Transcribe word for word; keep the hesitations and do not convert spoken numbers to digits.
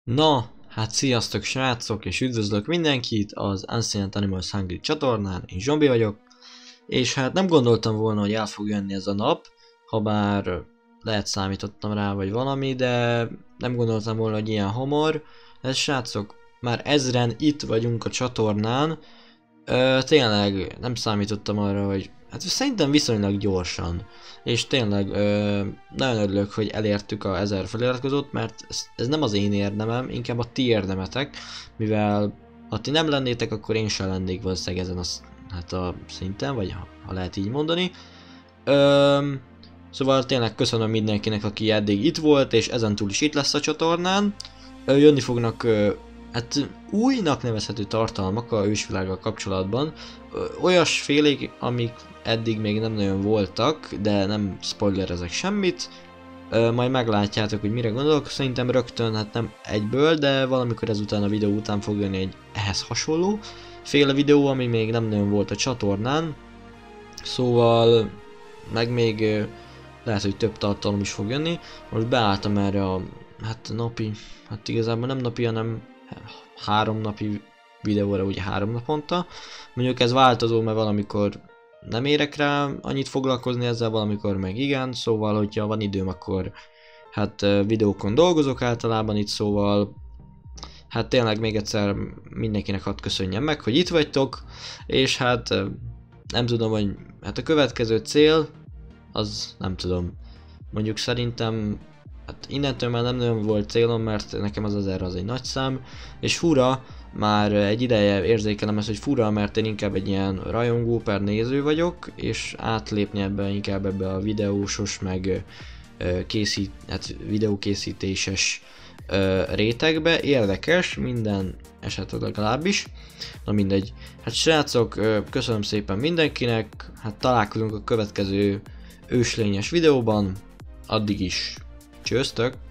Na, hát sziasztok srácok, és üdvözlök mindenkit az Ancient Animals Hungry csatornán, én Zsombi vagyok, és hát nem gondoltam volna, hogy el fog jönni ez a nap, habár lehet számítottam rá vagy valami, de nem gondoltam volna, hogy ilyen hamar. Ez srácok, már ezren itt vagyunk a csatornán, Ö, tényleg nem számítottam arra, hogy hát szerintem viszonylag gyorsan, és tényleg ö, nagyon örülök, hogy elértük a ezer feliratkozót, mert ez, ez nem az én érdemem, inkább a ti érdemetek, mivel ha ti nem lennétek, akkor én sem lennék valószínűleg ezen a, hát a szinten, vagy ha, ha lehet így mondani. Ö, szóval tényleg köszönöm mindenkinek, aki eddig itt volt, és ezentúl is itt lesz a csatornán. Ö, jönni fognak ö, hát újnak nevezhető tartalmak a ősvilággal kapcsolatban, olyasfélék, amik eddig még nem nagyon voltak, de nem spoilerezek semmit, Ö, majd meglátjátok, hogy mire gondolok, szerintem rögtön, hát nem egyből, de valamikor ezután a videó után fog jönni egy ehhez hasonló féle videó, ami még nem nagyon volt a csatornán, szóval meg még ö, lehet, hogy több tartalom is fog jönni. Most beálltam erre a hát napi, hát igazából nem napi, hanem három napi videóra, ugye három naponta. Mondjuk ez változó, mert valamikor nem érek rá annyit foglalkozni ezzel, valamikor meg igen, szóval hogyha van időm, akkor hát videókon dolgozok általában itt, szóval hát tényleg még egyszer mindenkinek hadd köszönjem meg, hogy itt vagytok, és hát nem tudom, hogy hát a következő cél, az nem tudom, mondjuk szerintem hát innentől már nem nagyon volt célom, mert nekem az ezer az egy nagy szám, és fura, már egy ideje érzékelem ezt, hogy fura, mert én inkább egy ilyen rajongó per néző vagyok, és átlépni ebbe inkább ebbe a videósos, meg készít, hát videókészítéses rétegbe, érdekes, minden esetleg legalábbis, na mindegy. Hát srácok, köszönöm szépen mindenkinek, hát találkozunk a következő őslényes videóban, addig is csőztök!